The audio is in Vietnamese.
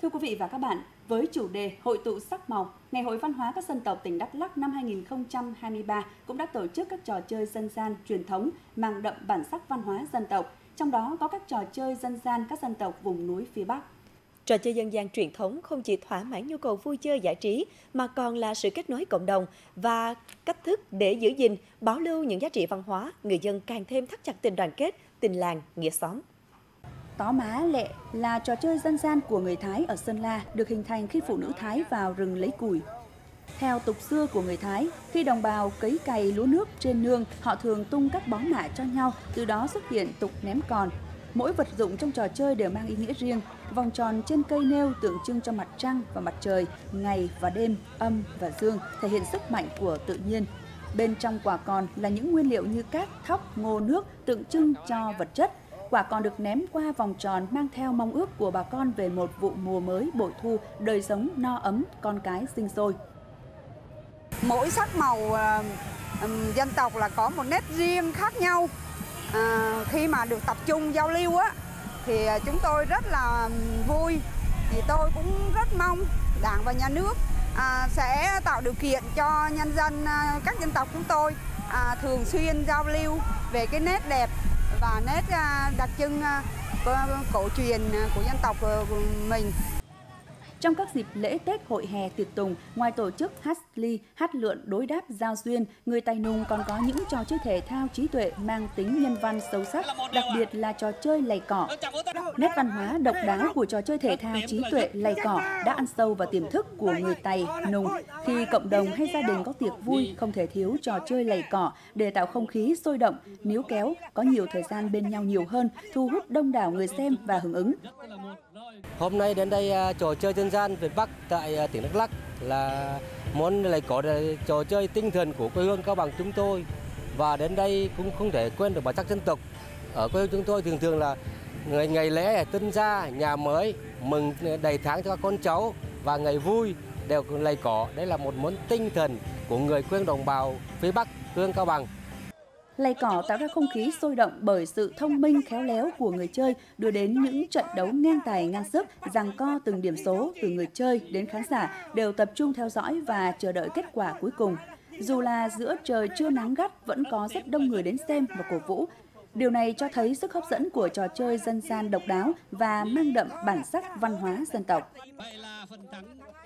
Thưa quý vị và các bạn, với chủ đề Hội tụ sắc màu, Ngày hội văn hóa các dân tộc tỉnh Đắk Lắk năm 2023 cũng đã tổ chức các trò chơi dân gian truyền thống mang đậm bản sắc văn hóa dân tộc, trong đó có các trò chơi dân gian các dân tộc vùng núi phía Bắc. Trò chơi dân gian truyền thống không chỉ thỏa mãn nhu cầu vui chơi giải trí mà còn là sự kết nối cộng đồng và cách thức để giữ gìn, bảo lưu những giá trị văn hóa, người dân càng thêm thắt chặt tình đoàn kết, tình làng, nghĩa xóm. Tó má lẹ là trò chơi dân gian của người Thái ở Sơn La, được hình thành khi phụ nữ Thái vào rừng lấy củi. Theo tục xưa của người Thái, khi đồng bào cấy cày lúa nước trên nương, họ thường tung các bó mạ cho nhau, từ đó xuất hiện tục ném còn. Mỗi vật dụng trong trò chơi đều mang ý nghĩa riêng. Vòng tròn trên cây nêu tượng trưng cho mặt trăng và mặt trời, ngày và đêm, âm và dương, thể hiện sức mạnh của tự nhiên. Bên trong quả còn là những nguyên liệu như cát, thóc, ngô, nước, tượng trưng cho vật chất. Quả còn được ném qua vòng tròn mang theo mong ước của bà con về một vụ mùa mới bội thu, đời sống no ấm, con cái sinh sôi. Mỗi sắc màu dân tộc là có một nét riêng khác nhau. Khi mà được tập trung giao lưu á, thì chúng tôi rất là vui. Thì tôi cũng rất mong Đảng và Nhà nước sẽ tạo điều kiện cho nhân dân các dân tộc chúng tôi thường xuyên giao lưu về cái nét đẹp và nét đặc trưng cổ truyền của dân tộc mình. Trong các dịp lễ Tết, hội hè, tiệc tùng, ngoài tổ chức hát ly, hát lượn, đối đáp, giao duyên, người Tài Nùng còn có những trò chơi thể thao trí tuệ mang tính nhân văn sâu sắc, đặc biệt là trò chơi lày cỏ. Nét văn hóa độc đáo của trò chơi thể thao trí tuệ lày cỏ đã ăn sâu vào tiềm thức của người Tài Nùng. Khi cộng đồng hay gia đình có tiệc vui, không thể thiếu trò chơi lày cỏ để tạo không khí sôi động, níu kéo, có nhiều thời gian bên nhau nhiều hơn, thu hút đông đảo người xem và hưởng ứng. Hôm nay đến đây trò chơi dân gian Việt Bắc tại tỉnh Đắk Lắk là món lày cỏ, trò chơi tinh thần của quê hương Cao Bằng chúng tôi, và đến đây cũng không thể quên được bản sắc dân tộc. Ở quê hương chúng tôi thường là ngày lễ tân gia, nhà mới, mừng đầy tháng cho các con cháu và ngày vui đều lày cỏ. Đấy là một món tinh thần của người quê hương đồng bào phía Bắc, quê hương Cao Bằng. Lày cỏ tạo ra không khí sôi động bởi sự thông minh khéo léo của người chơi, đưa đến những trận đấu ngang tài ngang sức, giằng co từng điểm số, từ người chơi đến khán giả đều tập trung theo dõi và chờ đợi kết quả cuối cùng. Dù là giữa trời trưa nắng gắt, vẫn có rất đông người đến xem và cổ vũ. Điều này cho thấy sức hấp dẫn của trò chơi dân gian độc đáo và mang đậm bản sắc văn hóa dân tộc.